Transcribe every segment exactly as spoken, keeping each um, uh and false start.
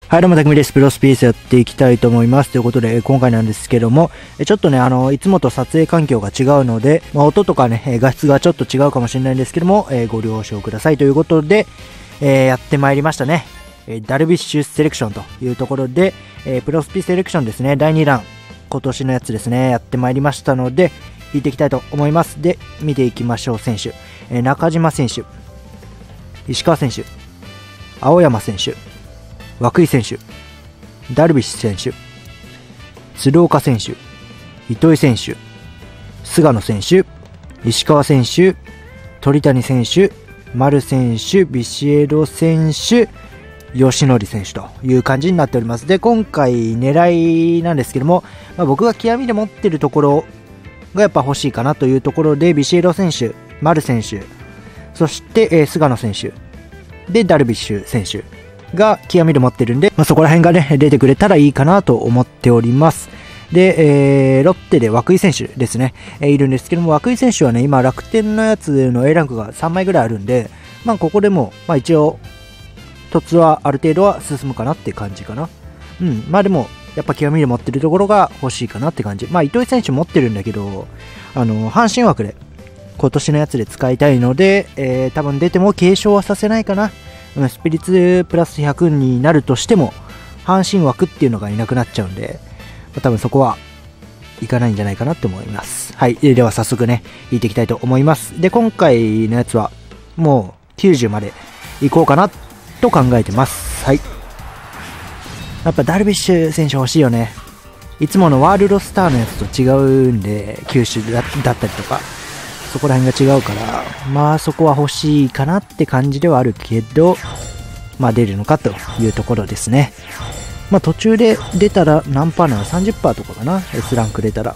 はい、どうも、たくみです。プロスピースやっていきたいと思います。ということで、今回なんですけども、ちょっとね、あの、いつもと撮影環境が違うので、まあ、音とかね、画質がちょっと違うかもしれないんですけども、えー、ご了承くださいということで、えー、やってまいりましたね。ダルビッシュセレクションというところで、えー、プロスピセレクションですね、だいに弾、今年のやつですね、やってまいりましたので、引いていきたいと思います。で、見ていきましょう、選手。えー、中島選手、石川選手、青山選手、涌井選手、ダルビッシュ選手、鶴岡選手、糸井選手、菅野選手、石川選手、鳥谷選手、丸選手、ビシエド選手、吉典選手という感じになっております。で、今回狙いなんですけども、まあ、僕が極みで持っているところがやっぱ欲しいかなというところで、ビシエド選手、丸選手、そして、えー、菅野選手、で、ダルビッシュ選手が極みで持ってるんで、まあ、そこら辺がね、出てくれたらいいかなと思っております。で、えー、ロッテで涌井選手ですね、えー、いるんですけども、涌井選手はね、今楽天のやつの A ランクがさんまいぐらいあるんで、まあ、ここでも、まあ、一応、凸はある程度は進むかなって感じかな。うん。まあでも、やっぱ極みで持ってるところが欲しいかなって感じ。まあ、糸井選手持ってるんだけど、あの、阪神枠で、今年のやつで使いたいので、えー、多分出ても継承はさせないかな。スピリッツプラスひゃくになるとしても、阪神枠っていうのがいなくなっちゃうんで、多分そこはいかないんじゃないかなって思います。はい。では早速ね、引いていきたいと思います。で、今回のやつは、もうきゅうじゅうまでいこうかなと考えてます。はい。やっぱダルビッシュ選手欲しいよね。いつものワールドスターのやつと違うんで、球種だったりとか。そこら辺が違うから、まあそこは欲しいかなって感じではあるけど、まあ出るのかというところですね。まあ途中で出たら何パーなの ?さんじゅっパーセント とかかな ?S ランク出たら。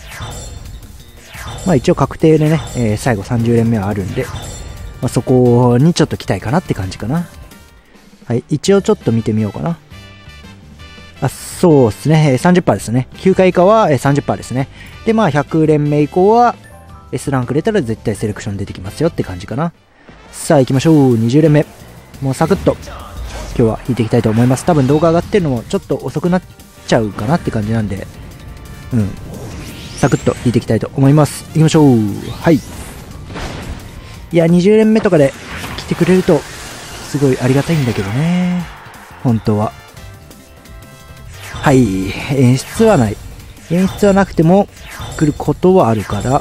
まあ一応確定でね、えー、最後さんじゅう連目はあるんで、まあそこにちょっと期待かなって感じかな。はい、一応ちょっと見てみようかな。あ、そうですね、さんじゅっパーセント ですね。きゅうかい以下は さんじゅっパーセント ですね。で、まあひゃく連目以降は、S ランク出たら絶対セレクション出てきますよって感じかな。さあ行きましょう。にじゅう連目。もうサクッと今日は引いていきたいと思います。多分動画上がってるのもちょっと遅くなっちゃうかなって感じなんで、うん。サクッと引いていきたいと思います。行きましょう。はい。いや、にじゅう連目とかで来てくれるとすごいありがたいんだけどね。本当は。はい。演出はない。演出はなくても来ることはあるから、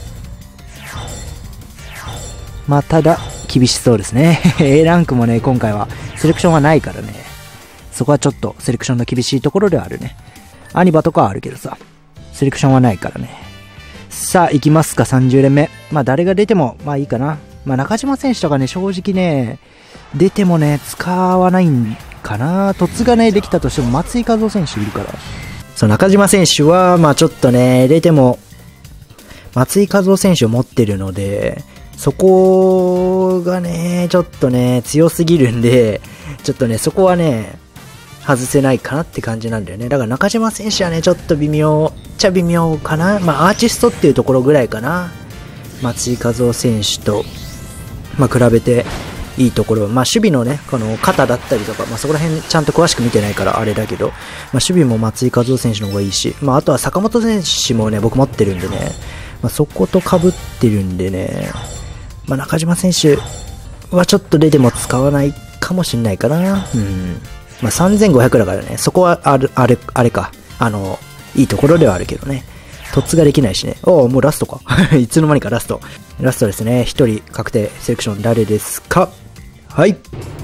まあ、ただ、厳しそうですね。A ランクもね、今回はセレクションはないからね。そこはちょっとセレクションの厳しいところではあるね。アニバとかはあるけどさ、セレクションはないからね。さあ、行きますか、さんじゅう連目。まあ、誰が出ても、まあいいかな。まあ、中島選手とかね、正直ね、出てもね、使わないんかな。凸がね、できたとしても、松井一夫選手いるから。そう、中島選手は、まあちょっとね、出ても、松井一夫選手を持ってるので、そこがね、ちょっとね、強すぎるんで、ちょっとね、そこはね、外せないかなって感じなんだよね。だから中島選手はね、ちょっと微妙、っちゃ微妙かな。まあ、アーティストっていうところぐらいかな。松井一夫選手と、まあ、比べていいところ。まあ、守備のね、この肩だったりとか、まあ、そこら辺ちゃんと詳しく見てないからあれだけど、まあ、守備も松井一夫選手の方がいいし、まあ、あとは坂本選手もね、僕持ってるんでね、まあ、そこと被ってるんでね、まあ、中島選手はちょっと出ても使わないかもしんないかな。うん。まあ、さんぜんごひゃくだからね、そこはある、あれ、あれか。あの、いいところではあるけどね。凸ができないしね。おお、もうラストか。いつの間にかラスト。ラストですね。ひとり確定セレクション誰ですか？はい。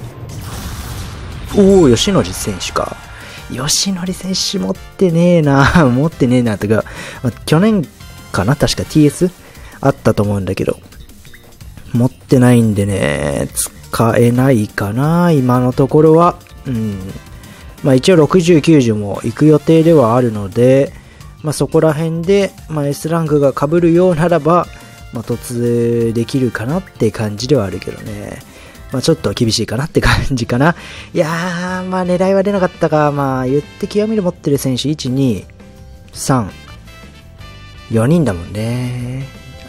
おお、吉典選手か。吉典選手持ってねえな。持ってねえな。とか、まあ、去年かな確か ティーエス あったと思うんだけど。持ってないんでね、使えないかな、今のところは。うん。まあ一応ろくじゅう、きゅうじゅうも行く予定ではあるので、まあそこら辺で、まあ S ランクが被るようならば、まあ突できるかなって感じではあるけどね。まあちょっと厳しいかなって感じかな。いやー、まあ狙いは出なかったか。まあ言って極みで持ってる選手、いち、に、さん、よにんだもんね。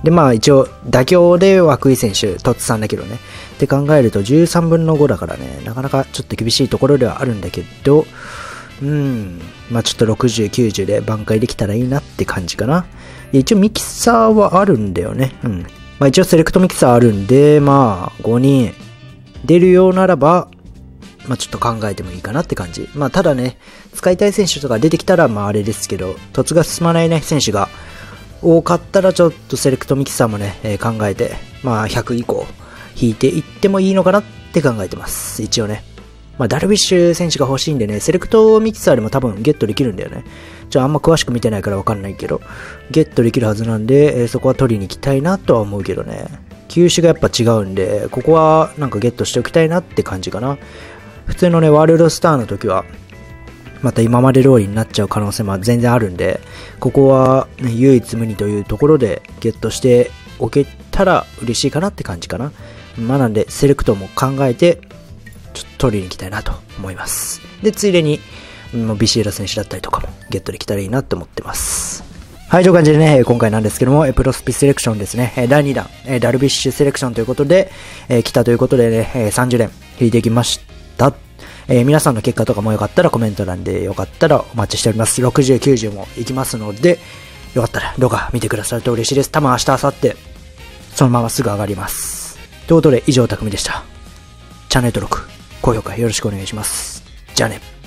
で、まあ一応、妥協で涌井選手、トッツさんだけどね。って考えるとじゅうさんぶんのごだからね、なかなかちょっと厳しいところではあるんだけど、うん、まあちょっとろくじゅう、きゅうじゅうで挽回できたらいいなって感じかな。一応ミキサーはあるんだよね。うん。まあ一応セレクトミキサーあるんで、まあごにん出るようならば、まあちょっと考えてもいいかなって感じ。まあただね、使いたい選手とか出てきたらまああれですけど、突が進まないね、選手が多かったらちょっとセレクトミキサーもね、えー、考えて、まあひゃく以降引いていってもいいのかなって考えてます。一応ね。まあダルビッシュ選手が欲しいんでね、セレクトミキサーでも多分ゲットできるんだよね。ちょ、あんま詳しく見てないからわかんないけど、ゲットできるはずなんで、えー、そこは取りに行きたいなとは思うけどね。球種がやっぱ違うんで、ここはなんかゲットしておきたいなって感じかな。普通のね、ワールドスターの時は、また今まで通りになっちゃう可能性も全然あるんで、ここは、ね、唯一無二というところでゲットしておけたら嬉しいかなって感じかな。まあなんで、セレクトも考えて、ちょっと取りに行きたいなと思います。で、ついでに、ビシエラ選手だったりとかもゲットできたらいいなと思ってます。はい、という感じでね、今回なんですけども、プロスピセレクションですね、だいにだん、ダルビッシュセレクションということで、来たということでね、さんじゅうれん引いてきました。えー、皆さんの結果とかもよかったらコメント欄でよかったらお待ちしております。ろくじゅう、きゅうじゅうもいきますので、よかったら動画見てくださると嬉しいです。多分明日、明後日、そのまますぐ上がります。ということで、以上、たくみでした。チャンネル登録、高評価よろしくお願いします。じゃあね。